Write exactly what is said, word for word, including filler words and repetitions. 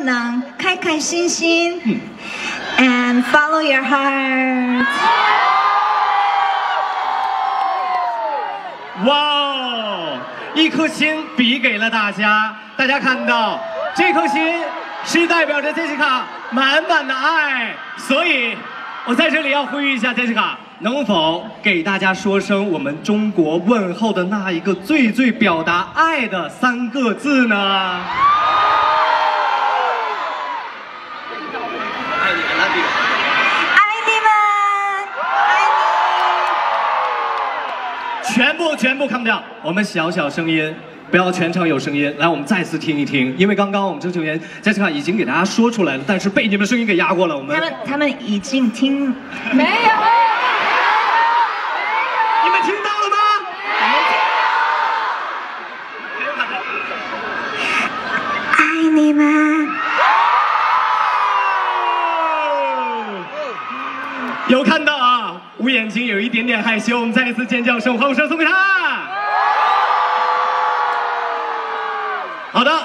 能开开心心 ，and follow your heart。 哇，一颗心比给了大家，大家看到这颗心是代表着杰西卡满满的爱，所以我在这里要呼吁一下杰西卡。 能否给大家说声我们中国问候的那一个最最表达爱的三个字呢？爱你们 ，love you。 爱你们，爱你。全部全部看不掉，我们小小声音，不要全程有声音。来，我们再次听一听，因为刚刚我们征球员杰西卡已经给大家说出来了，但是被你们声音给压过了。我们他们他们已经听没有。 听到了吗？ 爱你们。 有看到啊？吴眼睛有一点点害羞，我们再一次尖叫声、欢呼声送给他。好的。